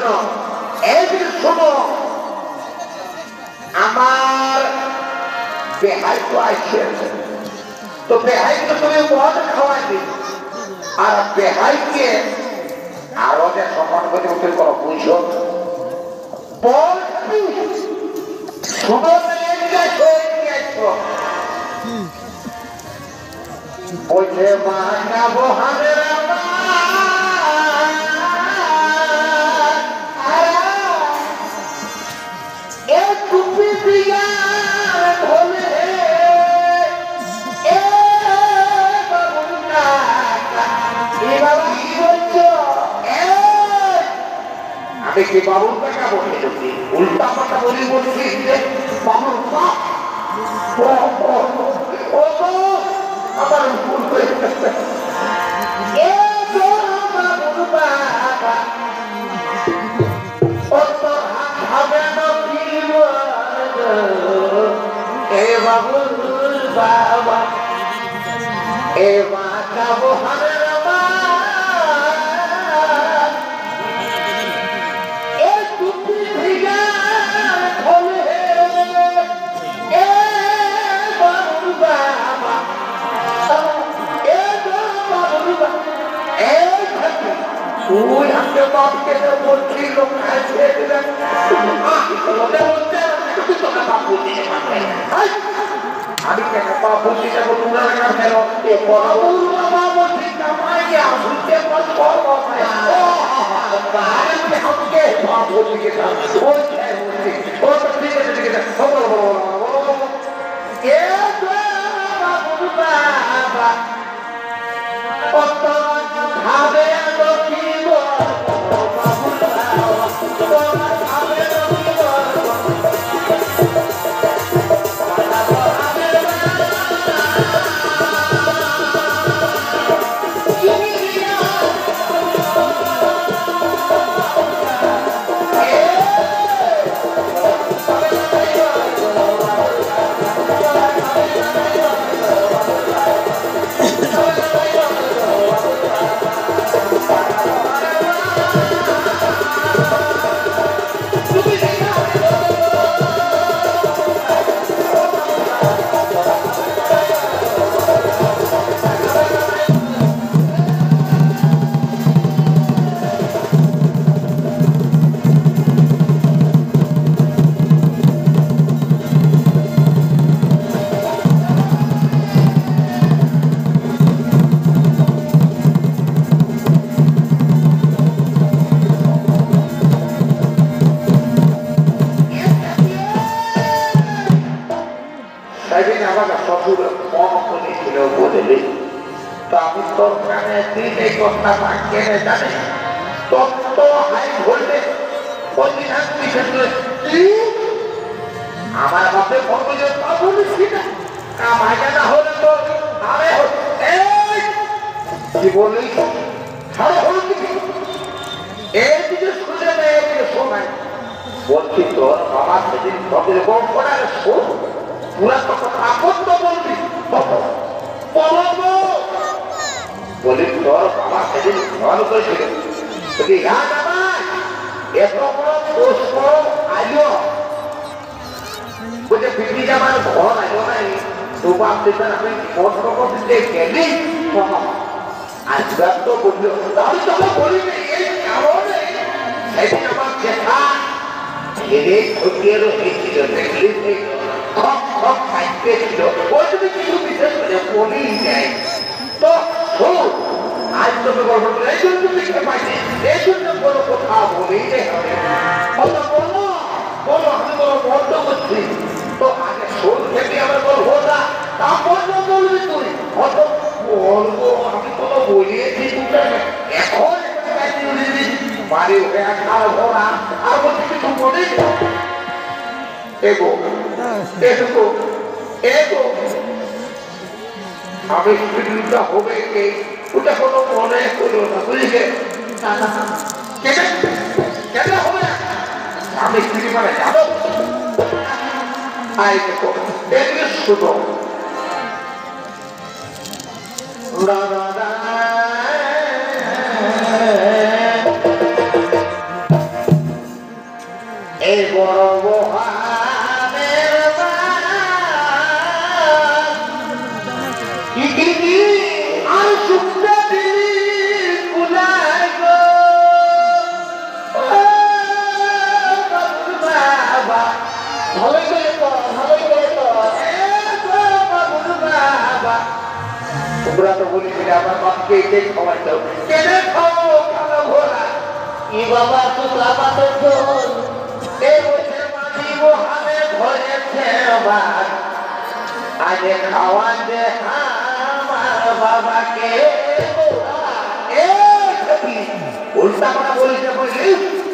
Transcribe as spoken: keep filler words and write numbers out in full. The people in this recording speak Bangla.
শোনো এইদিকে শোনো আমার বেহাই তো আসছে তো বেহাইকে তুমি মদ খাওয়াই দিই আর বেহাইকে আরো যে সম্মান করে উঠে করো বুঝো বল শুনো বলছে মা যাবো হামের আমি কি বাবুর টাকা বলে উল্টা পাল্টা বলি বলছি বাবুর আমার ভুল হয়ে গেছে এ বাবুর বাবা এ মা যাবো হামের ওই হাতে বাপকে বলছি লোক খাইছে আমি কেন পা বলছি যাবো তোমরা কেন এ পড়া বাবা বলছি কামাই আসুতে পর পর আমাকে পা বলছি কেন ও চাই বলছি ও তো ঠিক আছে ঠিক আছে বলো বলো বলো এ বাবু বাবা কত ভাবে আমি তোর কানে দিন এই কথা কেনে জানে তত্ত্ব হাই ভোল্টেজ আমার বাপে বলিস না কামাইটা না হলে তো আরে কি বলি এইদিকে শুনে নেই এদিকে শোনাই বলছি তোর বাবা সেদিন তবে করার শোন পুরা কথা আপত্ত বলবি বলবো বলি তোর বাবা সেদিন ভালো করেছিল এত বড় দোষ করো আইলো বলছে পিকনিক আমার ঘর আইলো নাই তো বাপ দিতেন আমি মত রকম দিতে গেলি আজকাল তো বলল আমি তো বলি এই কারণে সেদিন আমার দেখা ঘিরে ঘটিয়েরও হয়েছিল দেখলি খপ খপ খাইতে ছিল ওই তুমি কিছু বিশেষ করে বলি যায় তো শোন আজ তোকে গল্প করে এই জন্য লিখতে পাইনি এই জন্য কোনো কথা বলেই হবে কথা বলো বলো আমি বলো বন্ধ করছি তো আগে শোন থেকে আমার বলবো না তারপর বলবি তুই কত বলবো আমি কোনো বলিয়েছি তুই এখন বাড়ি উঠে খাওয়া ভরা আর বলছি কিছু বলি এগো এগো এগো আমি স্ত্রীটা হবে কে ওটা কোনো মনে করো না বুঝলে কেন হবে না আমি স্ত্রী মানে যাবো আই দেখো এদিকে শুনো এই বড় মহানের কি কি কি আর শুনতে দিলি কুলাই গো বাবা ভালোই করে তো ভালোই করে তো বাবা তোমরা তো বলি আমার বাপকে এতে খাওয়াই দাও কেনে খাও খাওয়া ঘোরা ই বাবা তো আমাদের জল এই বছর মাঝি মহানে ধরেছে আমার আগে খাওয়া দে আমার বাবাকে উল্টা কথা বলিতে বলি